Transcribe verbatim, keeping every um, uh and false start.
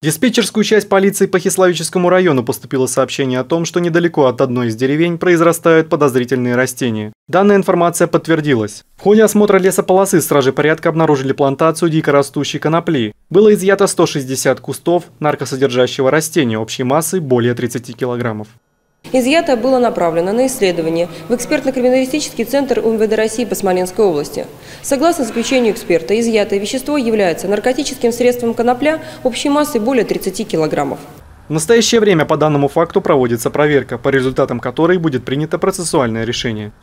В диспетчерскую часть полиции по Хисловическому району поступило сообщение о том, что недалеко от одной из деревень произрастают подозрительные растения. Данная информация подтвердилась. В ходе осмотра лесополосы стражи порядка обнаружили плантацию дикорастущей конопли. Было изъято сто шестьдесят кустов наркосодержащего растения общей массой более тридцати килограммов. Изъятое было направлено на исследование в экспертно-криминалистический центр УМВД России по Смоленской области. Согласно заключению эксперта, изъятое вещество является наркотическим средством конопля общей массой более тридцати килограммов. В настоящее время по данному факту проводится проверка, по результатам которой будет принято процессуальное решение.